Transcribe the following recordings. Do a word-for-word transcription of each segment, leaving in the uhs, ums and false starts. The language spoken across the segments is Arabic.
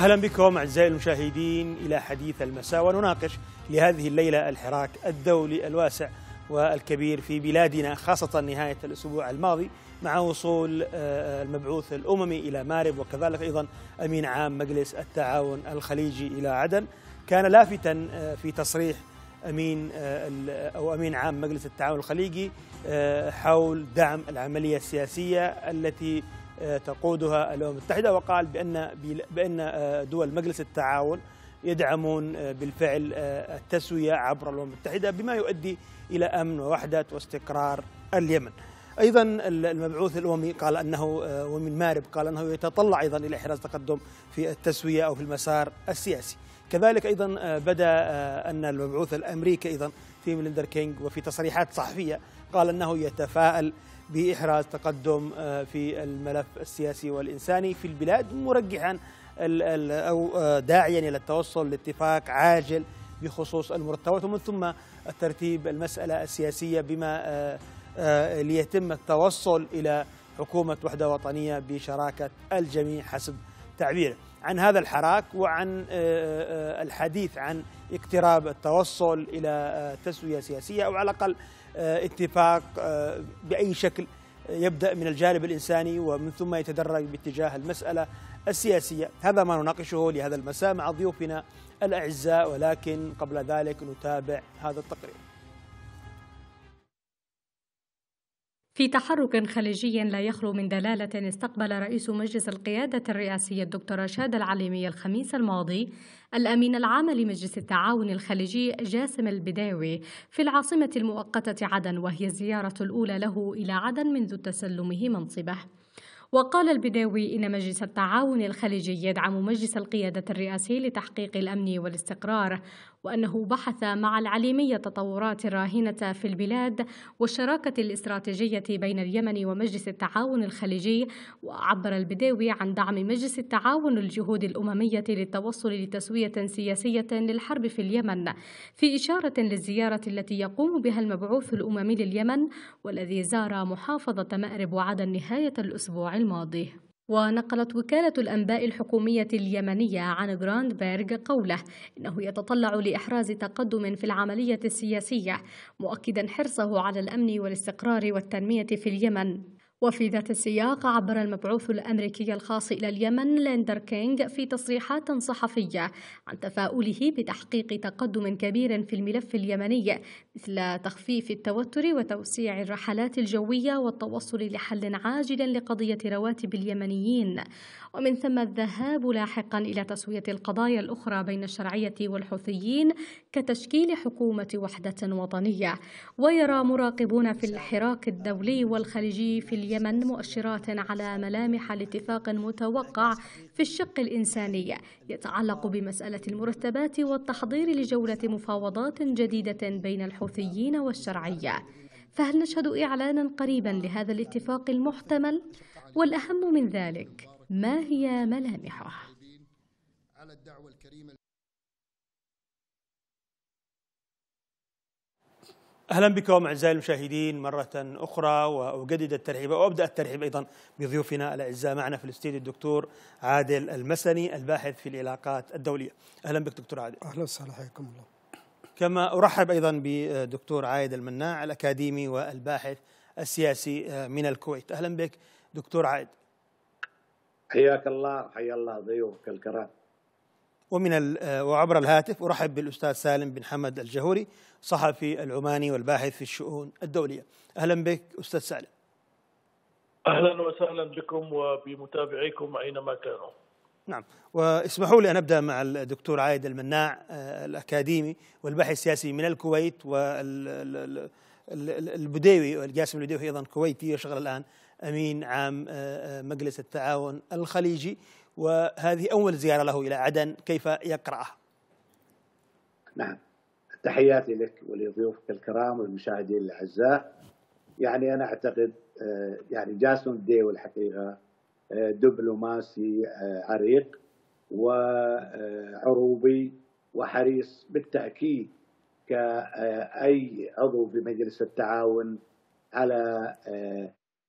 أهلا بكم أعزائي المشاهدين إلى حديث المساء، ونناقش لهذه الليلة الحراك الدولي الواسع والكبير في بلادنا، خاصة نهاية الأسبوع الماضي مع وصول المبعوث الأممي إلى مارب، وكذلك أيضا أمين عام مجلس التعاون الخليجي إلى عدن. كان لافتا في تصريح أمين أو أمين عام مجلس التعاون الخليجي حول دعم العملية السياسية التي تقودها الأمم المتحدة، وقال بأن بأن دول مجلس التعاون يدعمون بالفعل التسوية عبر الأمم المتحدة بما يؤدي إلى أمن ووحدة واستقرار اليمن. أيضا المبعوث الأممي قال أنه ومن مارب قال أنه يتطلع أيضا إلى إحراز تقدم في التسوية أو في المسار السياسي. كذلك أيضا بدا أن المبعوث الأمريكي أيضا تيم ليندر كينغ وفي تصريحات صحفية قال أنه يتفائل بإحراز تقدم في الملف السياسي والإنساني في البلاد، مرجحا أو داعيا إلى التوصل لاتفاق عاجل بخصوص المرتبط، ومن ثم الترتيب المسألة السياسية بما ليتم التوصل إلى حكومة وحدة وطنية بشراكة الجميع حسب تعبيره. عن هذا الحراك وعن الحديث عن اقتراب التوصل إلى تسوية سياسية أو على الأقل اتفاق بأي شكل يبدأ من الجانب الإنساني ومن ثم يتدرج باتجاه المسألة السياسية، هذا ما نناقشه لهذا المساء مع ضيوفنا الأعزاء، ولكن قبل ذلك نتابع هذا التقرير. في تحرك خليجي لا يخلو من دلالة، استقبل رئيس مجلس القيادة الرئاسي الدكتور رشاد العليمي الخميس الماضي الأمين العام لمجلس التعاون الخليجي جاسم البداوي في العاصمة المؤقتة عدن، وهي الزيارة الأولى له إلى عدن منذ تسلمه منصبه. وقال البداوي إن مجلس التعاون الخليجي يدعم مجلس القيادة الرئاسي لتحقيق الأمن والاستقرار، وأنه بحث مع العليمي التطورات الراهنة في البلاد والشراكة الاستراتيجية بين اليمن ومجلس التعاون الخليجي. وعبر البداوي عن دعم مجلس التعاون الجهود الأممية للتوصل لتسوية سياسية للحرب في اليمن، في إشارة للزيارة التي يقوم بها المبعوث الأممي لليمن والذي زار محافظة مأرب وعدن نهاية الأسبوع الماضي. ونقلت وكالة الأنباء الحكومية اليمنية عن جراندبيرغ قوله إنه يتطلع لإحراز تقدم في العملية السياسية، مؤكدا حرصه على الأمن والاستقرار والتنمية في اليمن. وفي ذات السياق عبر المبعوث الأمريكي الخاص إلى اليمن ليندر كينغ في تصريحات صحفية عن تفاؤله بتحقيق تقدم كبير في الملف اليمني، مثل تخفيف التوتر وتوسيع الرحلات الجوية والتوصل لحل عاجل لقضية رواتب اليمنيين، ومن ثم الذهاب لاحقا إلى تسوية القضايا الأخرى بين الشرعية والحوثيين كتشكيل حكومة وحدة وطنية. ويرى مراقبون في الحراك الدولي والخليجي في اليمن مؤشرات على ملامح لاتفاق متوقع في الشق الإنساني يتعلق بمسألة المرتبات والتحضير لجولة مفاوضات جديدة بين الحوثيين والشرعية. فهل نشهد إعلانا قريبا لهذا الاتفاق المحتمل؟ والأهم من ذلك، ما هي ملامحه؟ أهلا بكم أعزائي المشاهدين مرة أخرى، وأجدد الترحيب وأبدأ الترحيب أيضا بضيوفنا الأعزاء معنا في الاستديو الدكتور عادل المسني الباحث في العلاقات الدولية. أهلا بك دكتور عادل. أهلا وسهلا، حياكم الله. كما أرحب أيضا بدكتور عايد المناع الأكاديمي والباحث السياسي من الكويت. أهلا بك دكتور عايد. حياك الله، حيا الله ضيوفك الكرام. ومن وعبر الهاتف أرحب بالأستاذ سالم بن حمد الجهوري، صحفي العماني والباحث في الشؤون الدولية. أهلا بك أستاذ سالم. أهلا وسهلا بكم وبمتابعيكم أينما كانوا. نعم، واسمحوا لي أن أبدأ مع الدكتور عايد المناع الأكاديمي والباحث السياسي من الكويت، والبديوي والجاسم البديوي أيضا كويتي يشغل الآن أمين عام مجلس التعاون الخليجي، وهذه أول زيارة له إلى عدن، كيف يقرأها؟ نعم، تحياتي لك ولضيوفك الكرام والمشاهدين الأعزاء. يعني أنا أعتقد يعني جاسم البديوي الحقيقة دبلوماسي عريق وعروبي وحريص بالتأكيد كأي عضو في مجلس التعاون على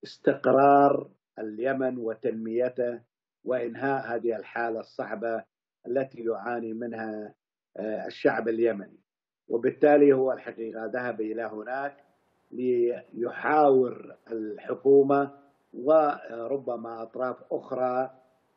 استقرار اليمن وتنميته وإنهاء هذه الحالة الصعبة التي يعاني منها الشعب اليمني. وبالتالي هو الحقيقة ذهب إلى هناك ليحاور الحكومة وربما أطراف أخرى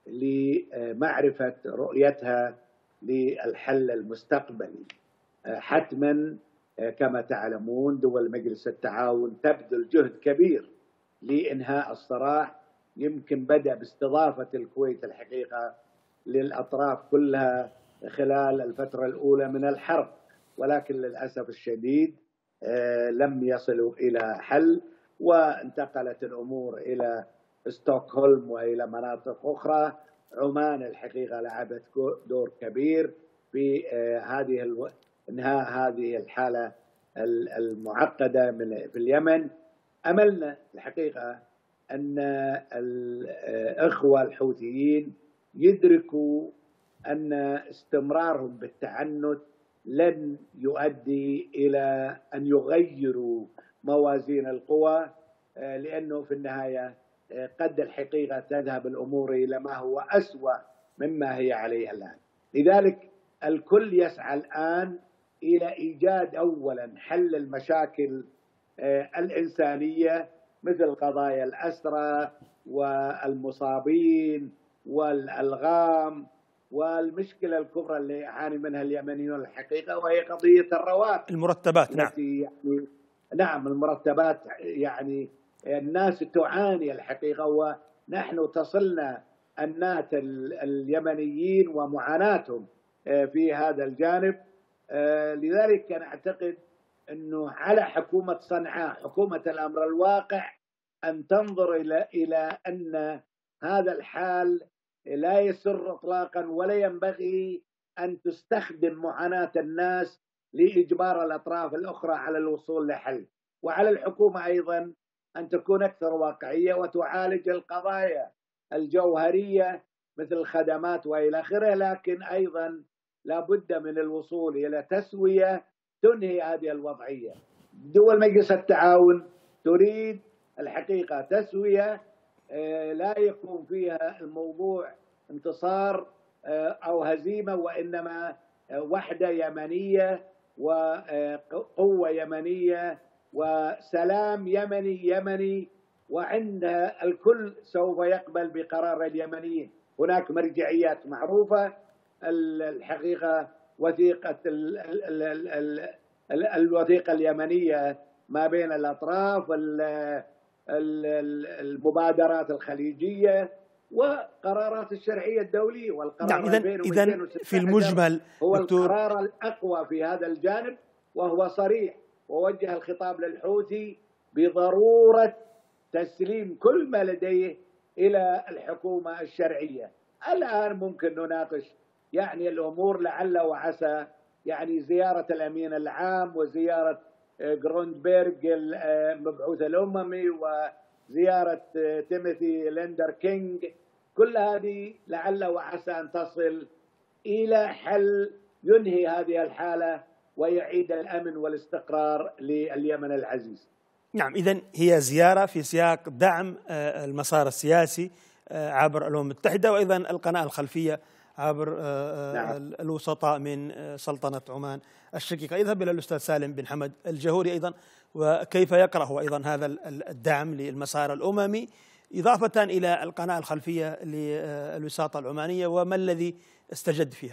لمعرفة رؤيتها للحل المستقبلي. حتما كما تعلمون دول مجلس التعاون تبذل جهد كبير لإنهاء الصراع، يمكن بدأ باستضافة الكويت الحقيقة للأطراف كلها خلال الفترة الأولى من الحرب، ولكن للأسف الشديد لم يصلوا إلى حل، وانتقلت الأمور إلى ستوكهولم وإلى مناطق أخرى. عمان الحقيقة لعبت دور كبير في هذه الو... إنهاء هذه الحالة المعقدة من في اليمن. أملنا الحقيقة أن الإخوة الحوثيين يدركوا أن استمرارهم بالتعنت لن يؤدي إلى أن يغيروا موازين القوى، لأنه في النهاية قد الحقيقة تذهب الأمور إلى ما هو أسوأ مما هي عليه الآن. لذلك الكل يسعى الآن إلى إيجاد أولا حل المشاكل الإنسانية مثل قضايا الأسرى والمصابين والألغام، والمشكلة الكبرى اللي يعاني منها اليمنيون الحقيقة وهي قضية الرواتب المرتبات. نعم يعني نعم المرتبات، يعني الناس تعاني الحقيقة، ونحن تصلنا أنات اليمنيين ومعاناتهم في هذا الجانب. لذلك أنا أعتقد أنه على حكومة صنعاء حكومة الأمر الواقع أن تنظر إلى إلى أن هذا الحال لا يسر إطلاقا، ولا ينبغي أن تستخدم معاناة الناس لإجبار الأطراف الأخرى على الوصول لحل. وعلى الحكومة أيضا أن تكون أكثر واقعية وتعالج القضايا الجوهرية مثل الخدمات وإلى آخره، لكن أيضا لا بد من الوصول إلى تسوية تنهي هذه الوضعية. دول مجلس التعاون تريد الحقيقة تسوية لا يكون فيها الموضوع انتصار أو هزيمة، وإنما وحدة يمنية وقوة يمنية وسلام يمني يمني، وعند الكل سوف يقبل بقرار اليمنيين. هناك مرجعيات معروفة الحقيقة، وثيقة الوثيقة اليمنية ما بين الأطراف، المبادرات الخليجية وقرارات الشرعية الدولية، والقرار نعم. إذن إذن في المجمل هو القرار الأقوى في هذا الجانب، وهو صريح ووجه الخطاب للحوثي بضرورة تسليم كل ما لديه إلى الحكومة الشرعية. الآن ممكن نناقش يعني الأمور لعل وعسى، يعني زيارة الأمين العام وزيارة جروندبرغ المبعوث الأممي وزيارة تيموثي ليندر كينج، كل هذه لعل وعسى أن تصل إلى حل ينهي هذه الحالة ويعيد الأمن والاستقرار لليمن العزيز. نعم. إذن هي زيارة في سياق دعم المسار السياسي عبر الأمم المتحدة، وأيضا القناة الخلفية عبر نعم. الوسطاء من سلطنة عمان الشقيقة. يذهب إلى الأستاذ سالم بن حمد الجهوري أيضا، وكيف يقرأ هو أيضا هذا الدعم للمسار الأممي إضافة إلى القناة الخلفية للوساطة العمانية، وما الذي استجد فيها؟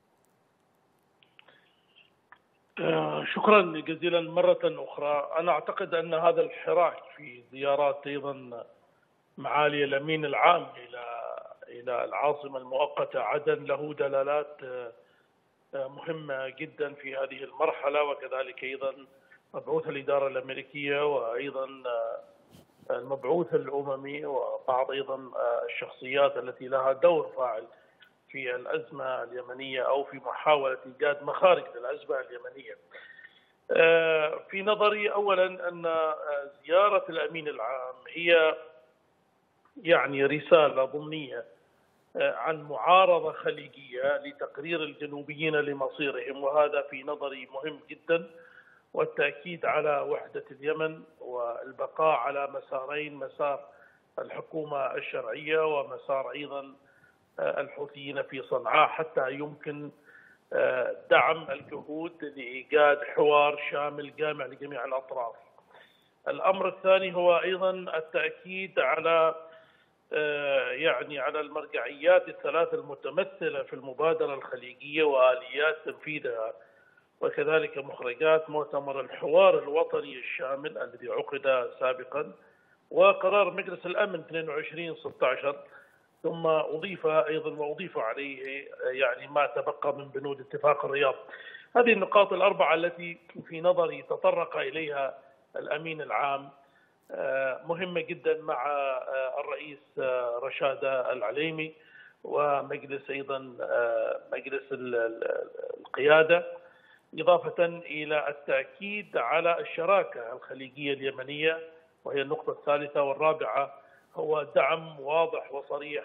شكرا جزيلا مرة أخرى. أنا أعتقد أن هذا الحراك في زيارات أيضا معالي الأمين العام إلى إلى العاصمة المؤقتة عدن له دلالات مهمة جدا في هذه المرحلة، وكذلك أيضا مبعوث الإدارة الأمريكية وأيضا المبعوث الأممي وبعض أيضا الشخصيات التي لها دور فاعل في الأزمة اليمنية أو في محاولة إيجاد مخارج للأزمة اليمنية. في نظري أولا أن زيارة الأمين العام هي يعني رسالة ضمنية عن معارضة خليجية لتقرير الجنوبيين لمصيرهم، وهذا في نظري مهم جدا، والتأكيد على وحدة اليمن والبقاء على مسارين: مسار الحكومة الشرعية ومسار أيضا الحوثيين في صنعاء حتى يمكن دعم الجهود لإيجاد حوار شامل جامع لجميع الأطراف. الأمر الثاني هو أيضا التأكيد على يعني على المرجعيات الثلاث المتمثلة في المبادرة الخليجية وآليات تنفيذها، وكذلك مخرجات مؤتمر الحوار الوطني الشامل الذي عقد سابقا، وقرار مجلس الأمن اثنين وعشرين ستة عشر، ثم أضيف أيضا وأضيف عليه يعني ما تبقى من بنود اتفاق الرياض. هذه النقاط الأربعة التي في نظري تطرق إليها الأمين العام مهمة جدا مع الرئيس رشاد العليمي ومجلس أيضا مجلس القيادة، إضافة إلى التأكيد على الشراكة الخليجية اليمنية، وهي النقطة الثالثة. والرابعة هو دعم واضح وصريح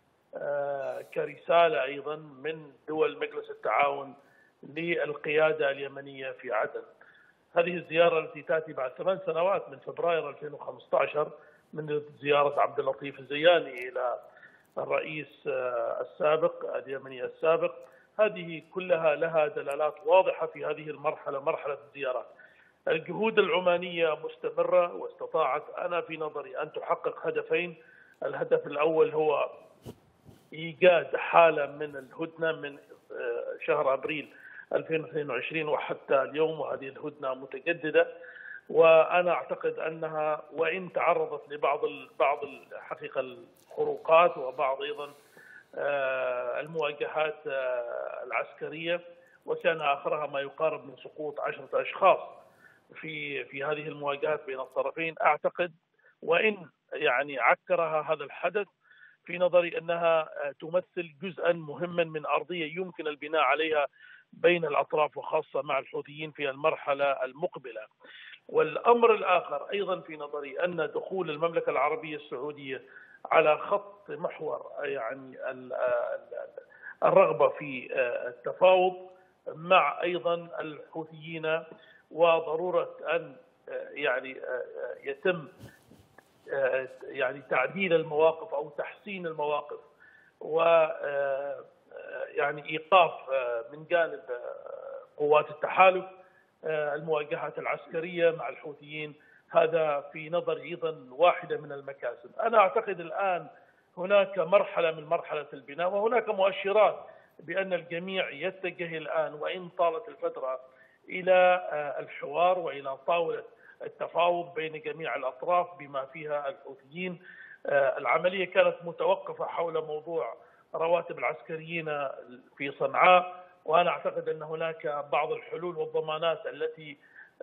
كرسالة أيضا من دول مجلس التعاون للقيادة اليمنية في عدن. هذه الزيارة التي تأتي بعد ثمان سنوات من فبراير ألفين وخمسة عشر من زيارة عبد اللطيف الزياني إلى الرئيس السابق اليمني السابق، هذه كلها لها دلالات واضحة في هذه المرحلة، مرحلة الزيارات. الجهود العمانية مستمرة واستطاعت أنا في نظري أن تحقق هدفين. الهدف الأول هو إيجاد حالة من الهدنة من شهر أبريل ألفين واثنين وعشرين وحتى اليوم، وهذه الهدنة متجددة، وأنا أعتقد أنها وإن تعرضت لبعض بعض الحقيقة الخروقات وبعض أيضا المواجهات العسكرية، وكان آخرها ما يقارب من سقوط عشرة أشخاص في في هذه المواجهات بين الطرفين. أعتقد وإن يعني عكرها هذا الحدث في نظري أنها تمثل جزءا مهما من أرضية يمكن البناء عليها بين الأطراف وخاصة مع الحوثيين في المرحلة المقبلة. والأمر الآخر أيضا في نظري أن دخول المملكة العربية السعودية على خط محور يعني الرغبة في التفاوض مع أيضا الحوثيين، وضرورة أن يعني يتم يعني تعديل المواقف أو تحسين المواقف، و يعني إيقاف من جانب قوات التحالف المواجهات العسكرية مع الحوثيين. هذا في نظري أيضا واحدة من المكاسب. أنا أعتقد الآن هناك مرحلة من مرحلة البناء، وهناك مؤشرات بأن الجميع يتجه الآن وإن طالت الفترة إلى الحوار وإلى طاولة التفاوض بين جميع الأطراف بما فيها الحوثيين. العملية كانت متوقفة حول موضوع رواتب العسكريين في صنعاء، وأنا أعتقد أن هناك بعض الحلول والضمانات التي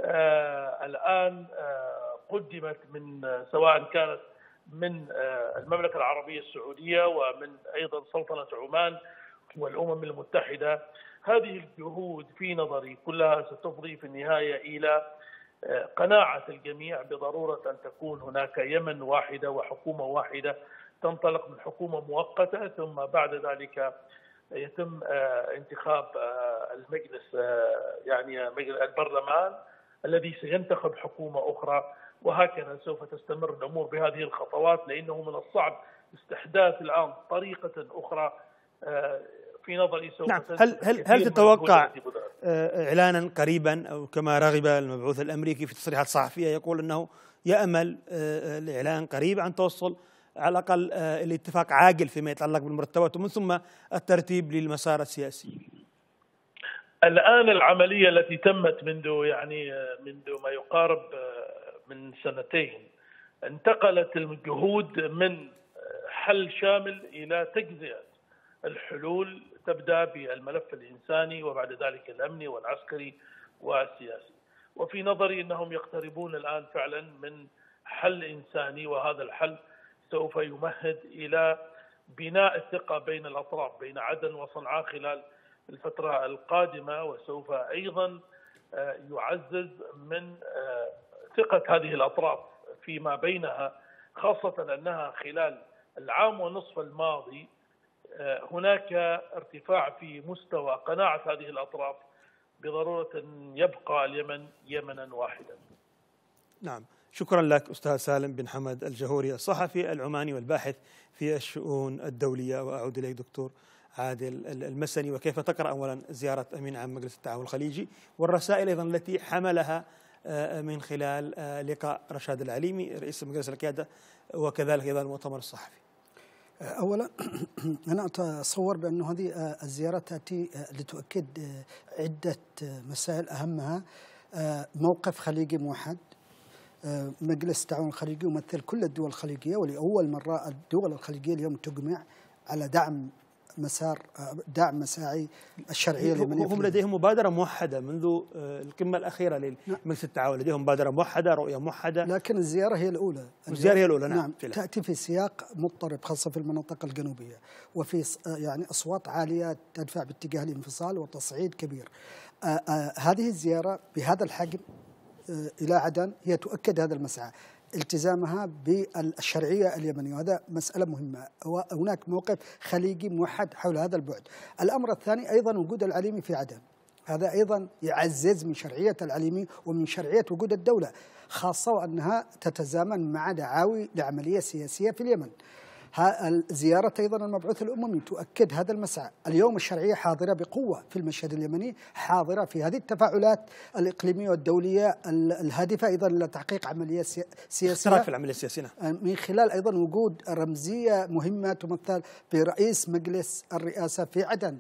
الآن قدمت من سواء كانت من المملكة العربية السعودية ومن أيضا سلطنة عمان والأمم المتحدة. هذه الجهود في نظري كلها ستفضي في النهاية إلى قناعة الجميع بضرورة أن تكون هناك يمن واحدة وحكومة واحدة تنطلق من حكومة مؤقتة، ثم بعد ذلك يتم انتخاب المجلس يعني البرلمان الذي سينتخب حكومة أخرى، وهكذا سوف تستمر الأمور بهذه الخطوات، لأنه من الصعب استحداث الآن طريقة أخرى في نظري سوف نعم. هل هل هل تتوقع إعلانا قريبا أو كما رغب المبعوث الأمريكي في تصريحات صحفية يقول أنه يأمل الإعلان قريب عن توصل على الأقل الاتفاق عاجل فيما يتعلق بالمرتبات ومن ثم الترتيب للمسار السياسي؟ الآن العملية التي تمت منذ يعني منذ ما يقارب من سنتين انتقلت الجهود من حل شامل إلى تجزئة الحلول، تبدأ بالملف الإنساني وبعد ذلك الأمني والعسكري والسياسي. وفي نظري أنهم يقتربون الآن فعلا من حل إنساني، وهذا الحل سوف يمهد إلى بناء الثقة بين الأطراف بين عدن وصنعاء خلال الفترة القادمة، وسوف أيضا يعزز من ثقة هذه الأطراف فيما بينها، خاصة أنها خلال العام ونصف الماضي هناك ارتفاع في مستوى قناعة هذه الأطراف بضرورة أن يبقى اليمن يمنا واحدا. نعم. شكرا لك أستاذ سالم بن حمد الجهوري الصحفي العماني والباحث في الشؤون الدولية. وأعود إليك دكتور عادل المسني، وكيف تقرأ أولا زيارة أمين عام مجلس التعاون الخليجي والرسائل أيضا التي حملها من خلال لقاء رشاد العليمي رئيس مجلس القيادة وكذلك أيضا المؤتمر الصحفي؟ أولا أنا أتصور بأن هذه الزيارة تأتي لتؤكد عدة مسائل، أهمها موقف خليجي موحد. مجلس التعاون الخليجي يمثل كل الدول الخليجية، ولأول مرة الدول الخليجية اليوم تجمع على دعم مسار دعم مساعي الشرعية اليمنية. هم لديهم مبادرة موحدة منذ القمة الأخيرة لمجلس التعاون، لديهم مبادرة موحدة، رؤية موحدة، لكن الزيارة هي الأولى. الزيارة هي الأولى، نعم, نعم تأتي في سياق مضطرب خاصة في المناطق الجنوبية، وفي يعني أصوات عالية تدفع باتجاه الانفصال وتصعيد كبير. آآ آآ هذه الزيارة بهذا الحجم إلى عدن هي تؤكد هذا المسعى، التزامها بالشرعية اليمنية، وهذا مسألة مهمة. وهناك موقف خليجي موحد حول هذا البعد. الأمر الثاني أيضا وجود العليمي في عدن، هذا أيضا يعزز من شرعية العليمي ومن شرعية وجود الدولة، خاصة وأنها تتزامن مع دعاوي لعملية سياسية في اليمن. زيارة أيضا المبعوث الأممي تؤكد هذا المسعى. اليوم الشرعية حاضرة بقوة في المشهد اليمني، حاضرة في هذه التفاعلات الإقليمية والدولية الهادفة أيضا لتحقيق عملية سياسية، اشتراك في العملية السياسية، من خلال أيضا وجود رمزية مهمة تمثل برئيس مجلس الرئاسة في عدن،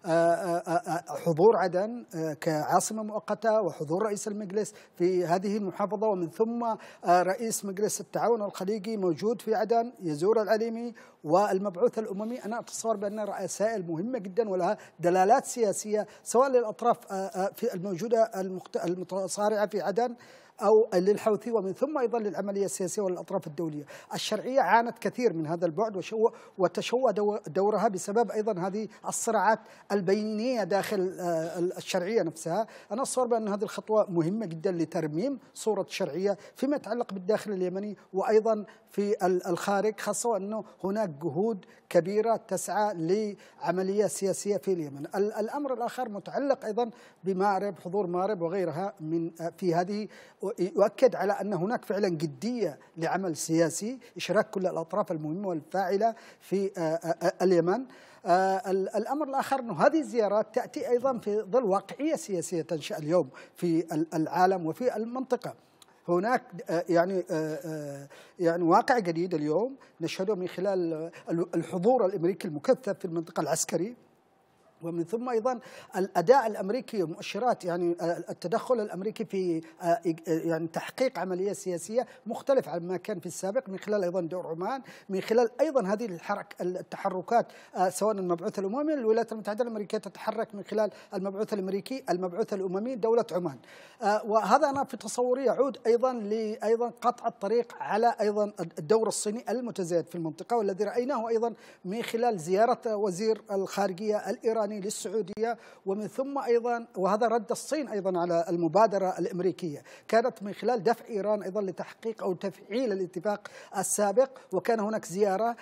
حضور عدن كعاصمة مؤقتة وحضور رئيس المجلس في هذه المحافظة، ومن ثم رئيس مجلس التعاون الخليجي موجود في عدن يزور العليمي والمبعوث الأممي. أنا أتصور بأن رسائل مهمة جدا ولها دلالات سياسية سواء للأطراف في الموجودة المتصارعة في عدن أو للحوثي، ومن ثم أيضا للعملية السياسية والأطراف الدولية. الشرعية عانت كثير من هذا البعد وتشوه دورها بسبب أيضا هذه الصراعات البينية داخل الشرعية نفسها. أنا أتصور بأن هذه الخطوة مهمة جدا لترميم صورة الشرعية فيما يتعلق بالداخل اليمني وأيضا في الخارج، خاصة أنه هناك جهود كبيرة تسعى لعملية سياسية في اليمن. الأمر الآخر متعلق أيضا بمأرب، حضور مأرب وغيرها من في هذه، يؤكد على أن هناك فعلا جدية لعمل سياسي، إشراك كل الأطراف المهمة والفاعلة في اليمن. الأمر الآخر أن هذه الزيارات تأتي أيضا في ظل واقعية سياسية تنشأ اليوم في العالم وفي المنطقة. هناك يعني يعني واقع جديد اليوم نشهده من خلال الحضور الأمريكي المكثف في المنطقة العسكري، ومن ثم أيضا الأداء الأمريكي ومؤشرات يعني التدخل الأمريكي في يعني تحقيق عملية سياسية مختلف عن ما كان في السابق، من خلال أيضا دور عمان، من خلال أيضا هذه الحركة التحركات سواء المبعوث الأممي. الولايات المتحدة الأمريكية تتحرك من خلال المبعوث الأمريكي، المبعوث الأممي دولة عمان. وهذا أنا في تصوري يعود أيضا لأيضا قطع الطريق على أيضا الدور الصيني المتزايد في المنطقة، والذي رأيناه أيضا من خلال زيارة وزير الخارجية الإيراني للسعودية، ومن ثم أيضا وهذا رد الصين أيضا على المبادرة الأمريكية، كانت من خلال دفع إيران أيضا لتحقيق أو تفعيل الاتفاق السابق. وكان هناك زيارة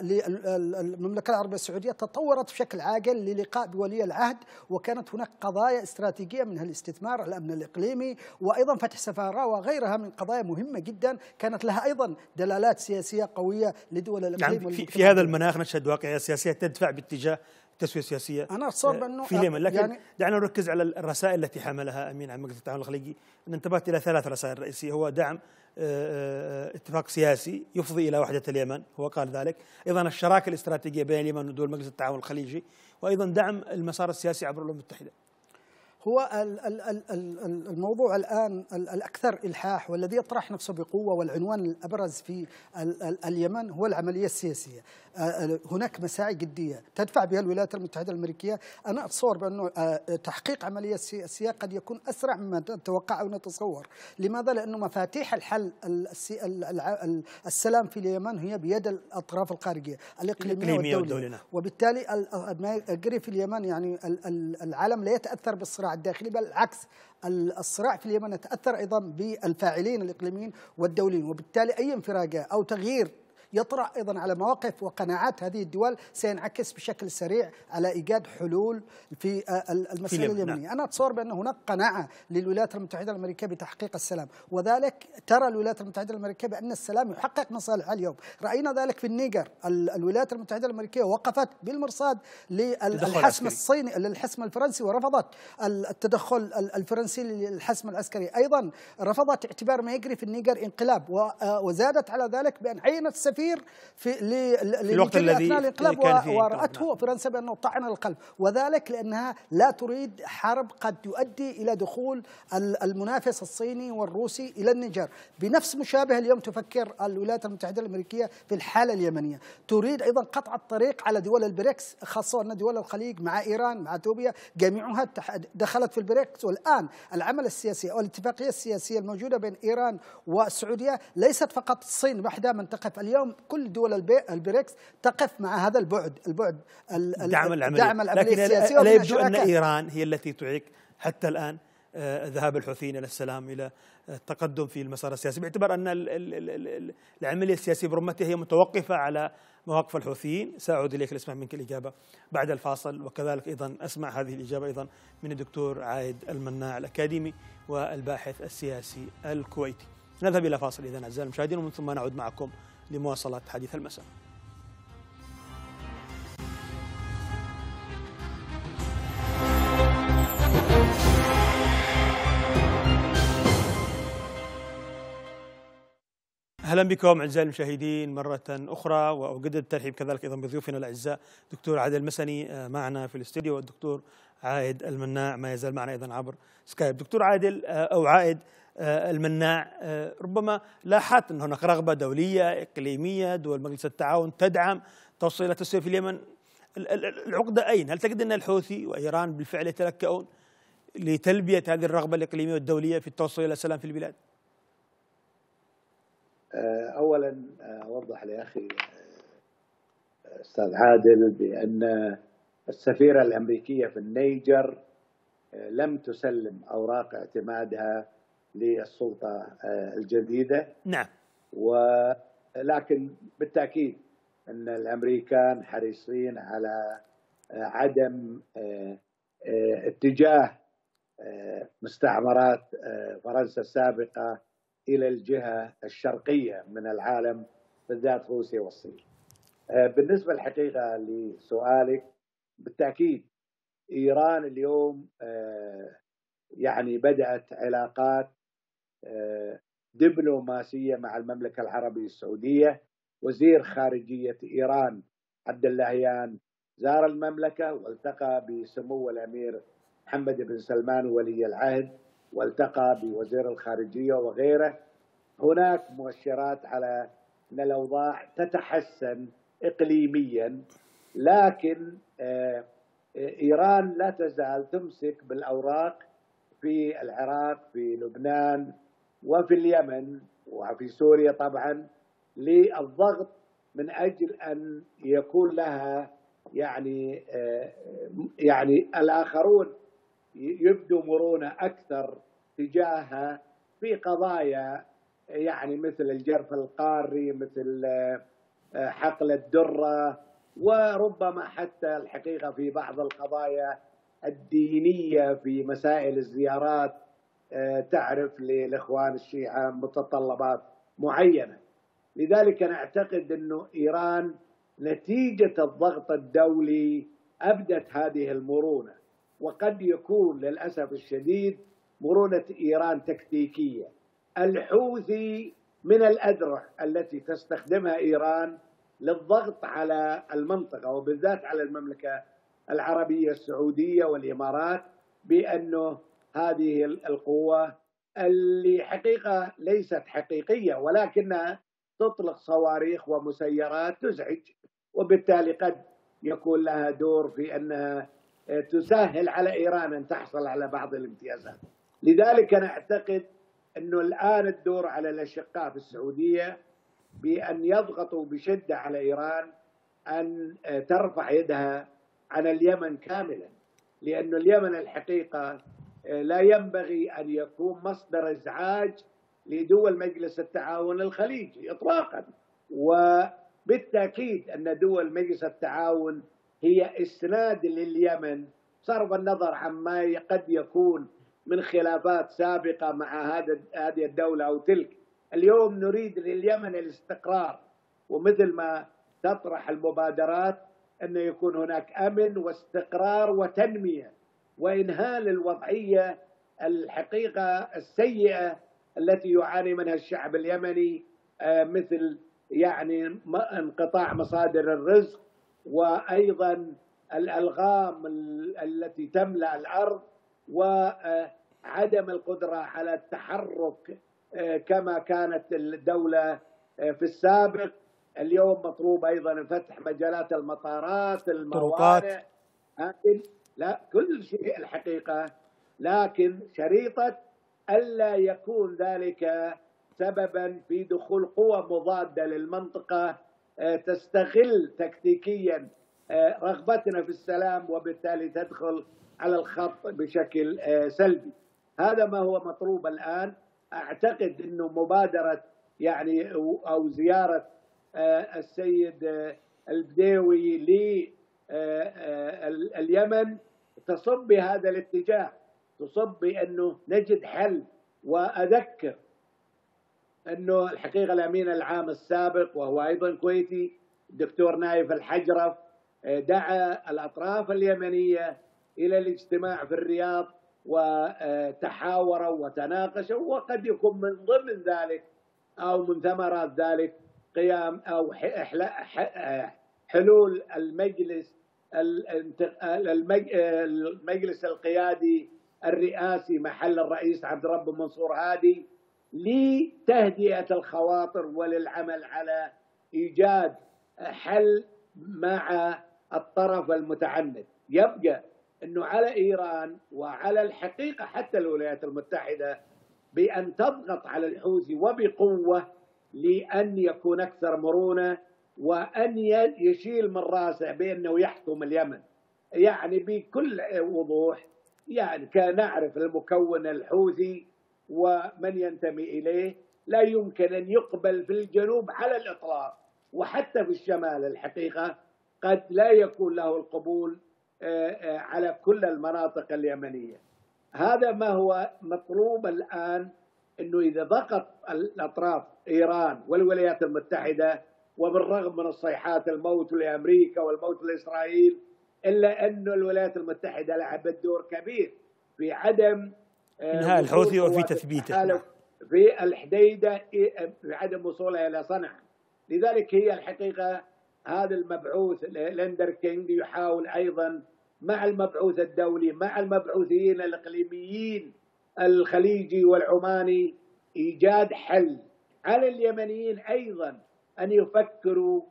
للمملكة العربية السعودية تطورت بشكل عاجل للقاء بولي العهد، وكانت هناك قضايا استراتيجية منها الاستثمار، الأمن الإقليمي، وأيضا فتح سفارة وغيرها من قضايا مهمة جدا كانت لها أيضا دلالات سياسية قوية لدول الإقليم. يعني في, في هذا المناخ نشهد واقعية سياسية تدفع باتجاه تسوية سياسية أنا أتصور بأنه في اليمن، لكن يعني دعنا نركز على الرسائل التي حملها أمين عام مجلس التعاون الخليجي. أن انتبهت إلى ثلاث رسائل رئيسية: هو دعم اتفاق سياسي يفضي إلى وحدة اليمن، هو قال ذلك، أيضا الشراكة الاستراتيجية بين اليمن ودول مجلس التعاون الخليجي، وأيضا دعم المسار السياسي عبر الأمم المتحدة. هو الموضوع الآن الأكثر إلحاح والذي يطرح نفسه بقوة والعنوان الأبرز في اليمن هو العملية السياسية. هناك مساعي جدية تدفع بها الولايات المتحدة الأمريكية. أنا أتصور بأنه تحقيق عملية سياسية قد يكون أسرع مما نتوقع أو نتصور. لماذا؟ لأنه مفاتيح الحل السلام في اليمن هي بيد الأطراف الخارجية الإقليمية والدولية، وبالتالي ما يجري في اليمن يعني العالم لا يتأثر بالصراع الداخلي، بل العكس، الصراع في اليمن يتأثر أيضا بالفاعلين الإقليميين والدوليين، وبالتالي أي انفراجة أو تغيير يطرح أيضا على مواقف وقناعات هذه الدول سينعكس بشكل سريع على إيجاد حلول في المسألة اليمنية. أنا أتصور بأن هناك قناعة للولايات المتحدة الأمريكية بتحقيق السلام، وذلك ترى الولايات المتحدة الأمريكية بأن السلام يحقق مصالحها اليوم. رأينا ذلك في النيجر، الولايات المتحدة الأمريكية وقفت بالمرصاد للحسم الصيني للحسم الفرنسي ورفضت التدخل الفرنسي للحسم العسكري، أيضا رفضت اعتبار ما يجري في النيجر انقلاب، وزادت على ذلك بأن عينت السفير في, في الوقت الذي أثناء الانقلاب ورأته فرنسا بأنه طعن القلب، وذلك لأنها لا تريد حرب قد يؤدي إلى دخول المنافس الصيني والروسي إلى النيجر. بنفس مشابه اليوم تفكر الولايات المتحدة الأمريكية في الحالة اليمنية، تريد أيضا قطع الطريق على دول البريكس، خاصة أن دول الخليج مع إيران مع اثيوبيا جميعها دخلت في البريكس. والآن العمل السياسي أو الاتفاقية السياسية الموجودة بين إيران والسعودية ليست فقط الصين وحدها من تقف، اليوم كل دول البريكس تقف مع هذا البعد البعد دعم العملية, العملية لكن السياسية. لا يبدو أن إيران هي التي تعيق حتى الآن ذهاب الحوثيين إلى السلام، إلى التقدم في المسار السياسي، باعتبار أن العملية السياسية برمتها هي متوقفة على مواقف الحوثيين. سأعود إليك لأسمع منك الإجابة بعد الفاصل، وكذلك أيضا أسمع هذه الإجابة أيضا من الدكتور عايد المناع الأكاديمي والباحث السياسي الكويتي. نذهب إلى فاصل إذن أعزائي المشاهدين، ومن ثم نعود معكم لمواصلة حديث المساء. أهلا بكم أعزائي المشاهدين مرة أخرى، وأجدد الترحيب كذلك أيضا بضيوفنا الأعزاء دكتور عادل المسني معنا في الاستوديو، والدكتور عايد المناع ما يزال معنا أيضا عبر سكايب. دكتور عادل أو عايد المناع، ربما لاحظت أن هناك رغبة دولية إقليمية، دول مجلس التعاون تدعم توصيلات السير في اليمن. العقدة أين؟ هل تجد أن الحوثي وإيران بالفعل يتلكؤون لتلبية هذه الرغبة الإقليمية والدولية في التوصل إلى السلام في البلاد؟ أولا أوضح لأخي أستاذ عادل بأن السفيرة الأمريكية في النيجر لم تسلم أوراق اعتمادها للسلطة الجديدة. نعم. ولكن بالتأكيد أن الأمريكان حريصين على عدم اتجاه مستعمرات فرنسا السابقة إلى الجهة الشرقية من العالم، بالذات روسيا والصين. بالنسبة الحقيقة لسؤالك، بالتأكيد إيران اليوم يعني بدأت علاقات دبلوماسية مع المملكة العربية السعودية. وزير خارجية إيران عبد اللهيان زار المملكة والتقى بسمو الأمير محمد بن سلمان ولي العهد، والتقى بوزير الخارجية وغيره. هناك مؤشرات على أن الأوضاع تتحسن إقليميا، لكن إيران لا تزال تمسك بالأوراق في العراق، في لبنان، وفي اليمن، وفي سوريا طبعا، للضغط من أجل أن يكون لها يعني يعني الآخرون يبدو مرونة أكثر تجاهها في قضايا يعني مثل الجرف القاري، مثل حقل الدرة، وربما حتى الحقيقة في بعض القضايا الدينية في مسائل الزيارات. تعرف للإخوان الشيعة متطلبات معينة. لذلك أنا أعتقد أنه إيران نتيجة الضغط الدولي أبدت هذه المرونة، وقد يكون للأسف الشديد مرونة إيران تكتيكية. الحوثي من الأذرع التي تستخدمها إيران للضغط على المنطقة، وبالذات على المملكة العربية السعودية والإمارات، بأنه هذه القوة اللي حقيقة ليست حقيقية ولكنها تطلق صواريخ ومسيرات تزعج، وبالتالي قد يكون لها دور في أنها تسهل على إيران أن تحصل على بعض الامتيازات. لذلك أنا أعتقد أنه الآن الدور على الأشقاء في السعودية بأن يضغطوا بشدة على إيران أن ترفع يدها عن اليمن كاملا، لأن اليمن الحقيقة لا ينبغي أن يكون مصدر إزعاج لدول مجلس التعاون الخليجي إطلاقا. بالتأكيد أن دول مجلس التعاون هي إسناد لليمن صرف النظر عما قد يكون من خلافات سابقة مع هذه الدولة أو تلك. اليوم نريد لليمن الاستقرار، ومثل ما تطرح المبادرات أن يكون هناك أمن واستقرار وتنمية وإنهاء الوضعية الحقيقة السيئة التي يعاني منها الشعب اليمني، مثل يعني انقطاع مصادر الرزق، وأيضا الألغام التي تملأ الأرض، وعدم القدرة على التحرك كما كانت الدولة في السابق. اليوم مطلوب أيضا فتح مجالات المطارات، الموانئ، لا كل شيء الحقيقة، لكن شريطة ألا يكون ذلك سببا في دخول قوى مضادة للمنطقة تستغل تكتيكيا رغبتنا في السلام وبالتالي تدخل على الخط بشكل سلبي. هذا ما هو مطلوب الآن. أعتقد أنه مبادرة يعني أو زيارة السيد البديوي لليمن تصب بهذا الاتجاه، تصب بأنه نجد حل. وأذكر أنه الحقيقة الأمين العام السابق وهو أيضا كويتي الدكتور نايف الحجرف دعا الأطراف اليمنية إلى الاجتماع في الرياض وتحاوروا وتناقشوا، وقد يكون من ضمن ذلك أو من ثمرات ذلك قيام أو حلول المجلس المجلس القيادي الرئاسي محل الرئيس عبد الرب منصور هادي لتهدئة الخواطر وللعمل على إيجاد حل مع الطرف المتعند. يبقى أنه على إيران وعلى الحقيقة حتى الولايات المتحدة بأن تضغط على الحوثي وبقوة لأن يكون أكثر مرونة وأن يشيل من راسه بأنه يحكم اليمن. يعني بكل وضوح يعني كان نعرف المكون الحوثي ومن ينتمي إليه لا يمكن أن يقبل في الجنوب على الإطلاق، وحتى في الشمال الحقيقة قد لا يكون له القبول على كل المناطق اليمنية. هذا ما هو مطلوب الآن، أنه إذا ضغط الأطراف إيران والولايات المتحدة، وبالرغم من الصيحات الموت لأمريكا والموت لإسرائيل، إلا أن الولايات المتحدة لعبت دور كبير في عدم إنهاء الحوثي وفي تثبيته في الحديدة، في عدم وصولها إلى صنعاء. لذلك هي الحقيقة هذا المبعوث ليندر كينج يحاول أيضا مع المبعوث الدولي مع المبعوثين الإقليميين الخليجي والعماني إيجاد حل. على اليمنيين أيضا أن يفكروا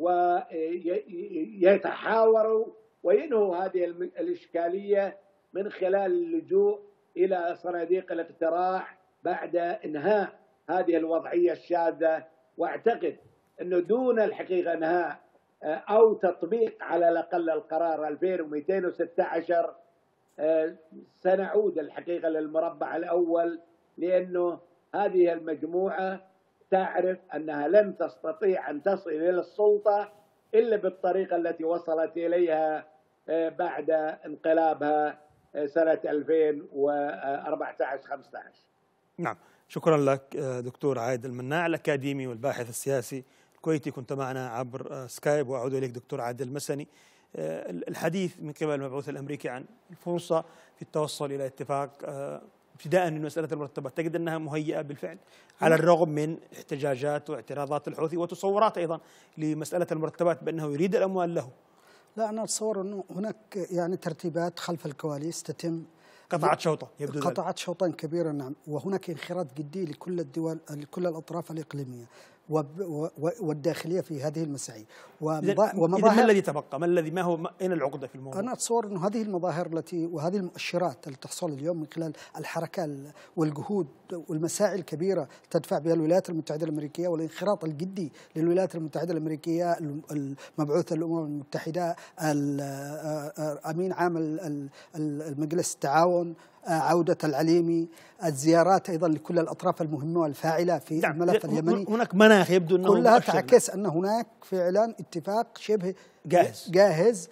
ويتحاوروا وينهوا هذه الإشكالية من خلال اللجوء إلى صناديق الاقتراع بعد إنهاء هذه الوضعية الشاذة. واعتقد أنه دون الحقيقة إنهاء أو تطبيق على الأقل القرار ألفين ومئتين وستة عشر سنعود الحقيقة للمربع الأول، لأنه هذه المجموعة تعرف أنها لن تستطيع أن تصل إلى السلطة إلا بالطريقة التي وصلت إليها بعد انقلابها سنة ألفين وأربعة عشر خمسة عشر. نعم، شكرا لك دكتور عايد المناع الأكاديمي والباحث السياسي الكويتي، كنت معنا عبر سكايب. وأعود إليك دكتور عايد المسني. الحديث من قبل المبعوث الأمريكي عن الفرصة في التوصل إلى اتفاق ابتداء من مسألة المرتبات، تجد أنها مهيئة بالفعل على الرغم من احتجاجات واعتراضات الحوثي وتصورات أيضا لمسألة المرتبات بأنه يريد الأموال له؟ لا، أنا أتصور أنه هناك يعني ترتيبات خلف الكواليس تتم، قطعت شوطا يبدو ذلك. قطعت شوطا كبيرا، نعم. وهناك انخراط جدي لكل الدول لكل الأطراف الإقليمية والداخلية في هذه المساعي. ومظاهر ما الذي تبقى؟ ما الذي ما هو أين العقدة في الموضوع؟ أنا أتصور أن هذه المظاهر التي وهذه المؤشرات التي تحصل اليوم من خلال الحركة والجهود والمساعي الكبيرة تدفع بها الولايات المتحدة الأمريكية، والانخراط الجدي للولايات المتحدة الأمريكية، المبعوث الأمم المتحدة، أمين عام المجلس التعاون، عودة العليمي، الزيارات أيضا لكل الأطراف المهمة والفاعلة في نعم. الملف اليمني. هناك مناخ يبدو أنه كلها تعكس أن هناك فعلا اتفاق شبه جاهز جاهز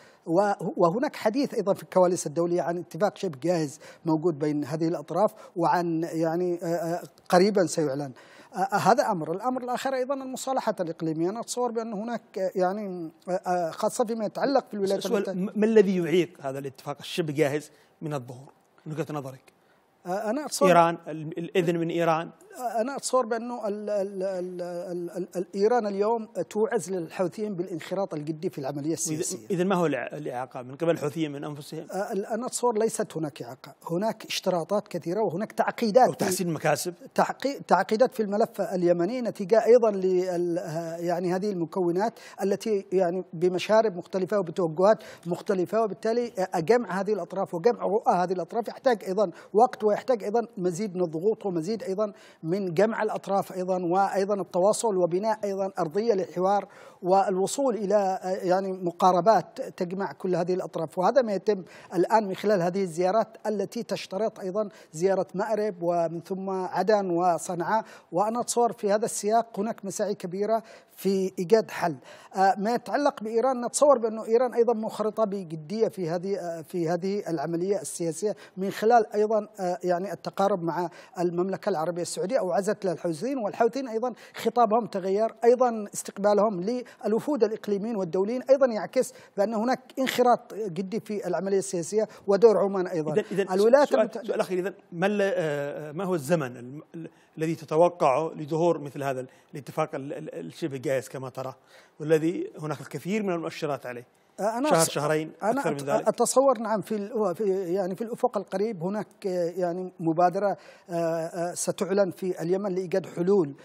وهناك حديث أيضا في الكواليس الدولية عن اتفاق شبه جاهز موجود بين هذه الأطراف، وعن يعني قريبا سيعلن. هذا أمر. الأمر الآخر أيضا المصالحة الإقليمية. أنا أتصور بأن هناك يعني خاصة فيما يتعلق في الولايات المتحدة. ما الذي يعيق هذا الاتفاق الشبه جاهز من الظهور من وجهة نظرك؟ أنا أتصور إيران، الإذن من إيران. أنا أتصور بأنه ال ال ال ال ال إيران اليوم توعز للحوثيين بالانخراط الجدي في العملية السياسية. إذن ما هو الإعاقة من قبل الحوثيين من أنفسهم؟ أنا أتصور ليست هناك إعاقة، هناك اشتراطات كثيرة وهناك تعقيدات وتحسين مكاسب، تعقيدات في الملف اليمني نتيجة أيضا ل يعني هذه المكونات التي يعني بمشارب مختلفة وبتوجهات مختلفة، وبالتالي جمع هذه الأطراف وجمع رؤى هذه الأطراف يحتاج أيضا وقت، ويحتاج أيضا مزيد من الضغوط ومزيد أيضا من جمع الأطراف أيضا، وأيضا التواصل وبناء أيضا أرضية للحوار والوصول إلى يعني مقاربات تجمع كل هذه الأطراف. وهذا ما يتم الآن من خلال هذه الزيارات التي تشترط أيضا زيارة مأرب ومن ثم عدن وصنعاء. وأنا أتصور في هذا السياق هناك مساعي كبيرة في إيجاد حل. ما يتعلق بإيران نتصور بأنه إيران أيضا منخرطة بجدية في هذه في هذه العملية السياسية من خلال أيضا يعني التقارب مع المملكة العربية السعودية أو عزت للحوثيين، والحوثيين أيضا خطابهم تغير، أيضا استقبالهم للوفود الإقليميين والدوليين أيضا يعكس بأن هناك انخراط جدي في العملية السياسية ودور عمان أيضا. إذن الولايات سؤال, المت... سؤال أخير، إذن ما, ما هو الزمن الذي تتوقعه لظهور مثل هذا الاتفاق الشبه جاهز كما ترى، والذي هناك الكثير من المؤشرات عليه؟ أنا شهر شهرين أكثر أنا من ذلك؟ أتصور نعم في يعني في الأفق القريب هناك يعني مبادرة ستعلن في اليمن لإيجاد حلول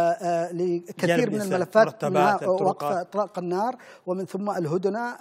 لكثير من الملفات، منها وقف إطلاق النار ومن ثم الهدنة،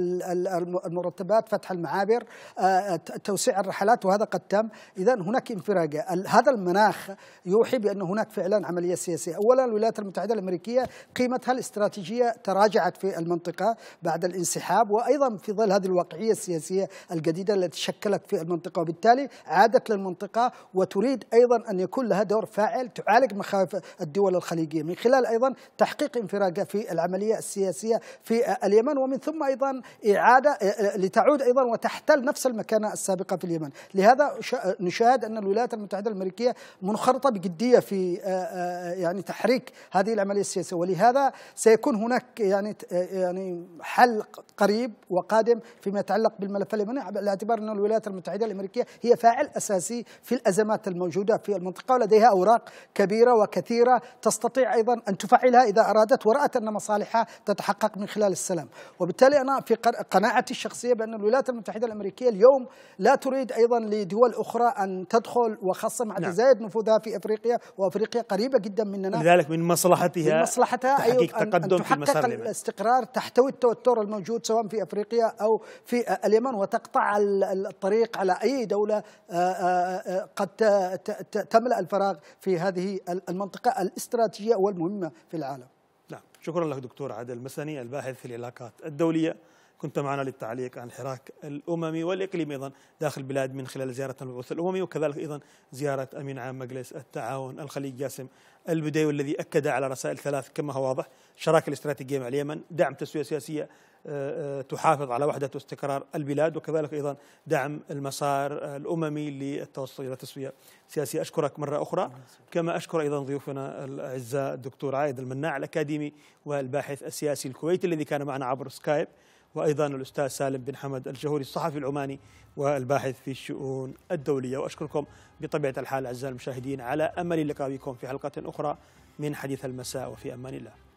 المرتبات، فتح المعابر، توسيع الرحلات، وهذا قد تم. إذن هناك انفراجة. هذا المناخ يوحي بأن هناك فعلا عملية سياسية. أولا الولايات المتحدة الأمريكية قيمتها الاستراتيجية تراجعت في المنطقة بعد الانسحاب، وأيضا في ظل هذه الواقعية السياسية الجديدة التي تشكلت في المنطقة، وبالتالي عادت للمنطقة وتريد أيضا أن يكون لها دور فاعل تعالج مخاوف الدول الخليجية من خلال أيضا تحقيق انفراجة في العملية السياسية في اليمن، ومن ثم أيضا إعادة لتعود أيضا وتحتل نفس المكانة السابقة في اليمن. لهذا نشاهد أن الولايات المتحدة الأمريكية منخرطة بجدية في يعني تحريك هذه العملية السياسية، ولهذا سيكون هناك يعني يعني حل قريب وقادم فيما يتعلق بالملف اليمني، على اعتبار أن الولايات المتحدة الأمريكية هي فاعل أساسي في الأزمات الموجودة في المنطقة، ولديها أوراق كبيرة وكثيرة تستطيع أيضا أن تفعلها إذا أرادت ورأت أن مصالحها تتحقق من خلال السلام. وبالتالي أنا في قناعتي الشخصية بأن الولايات المتحدة الأمريكية اليوم لا تريد أيضا لدول أخرى أن تدخل، وخاصة مع تزايد نفوذها في أفريقيا، وأفريقيا قريبة جدا مننا، لذلك من مصلحتها من مصلحتها تحقيق تقدم أن في المسار اليمني، الاستقرار، تحتوي التوتر الموجود سواء في أفريقيا أو في اليمن، وتقطع الطريق على أي دولة قد تملأ الفراغ في هذه المنطقة الاستراتيجية والمهمة في العالم. نعم، شكرا لك دكتور عادل المسني، الباحث في العلاقات الدولية، كنت معنا للتعليق عن الحراك الأممي والإقليمي أيضا داخل البلاد من خلال زيارة المبعوث الأممي، وكذلك أيضا زيارة أمين عام مجلس التعاون الخليجي جاسم البديوي، الذي أكد على رسائل ثلاث كما هو واضح: الشراكة الاستراتيجية مع اليمن، دعم تسوية سياسية تحافظ على وحدة واستقرار البلاد، وكذلك أيضا دعم المسار الأممي للتوصل إلى تسوية سياسية. أشكرك مرة أخرى، كما أشكر أيضا ضيوفنا الأعزاء الدكتور عايد المناع الأكاديمي والباحث السياسي الكويتي الذي كان معنا عبر سكايب، وأيضا الأستاذ سالم بن حمد الجهوري الصحفي العماني والباحث في الشؤون الدولية. وأشكركم بطبيعة الحال أعزائي المشاهدين على أمل اللقاء بكم في حلقة أخرى من حديث المساء، وفي أمان الله.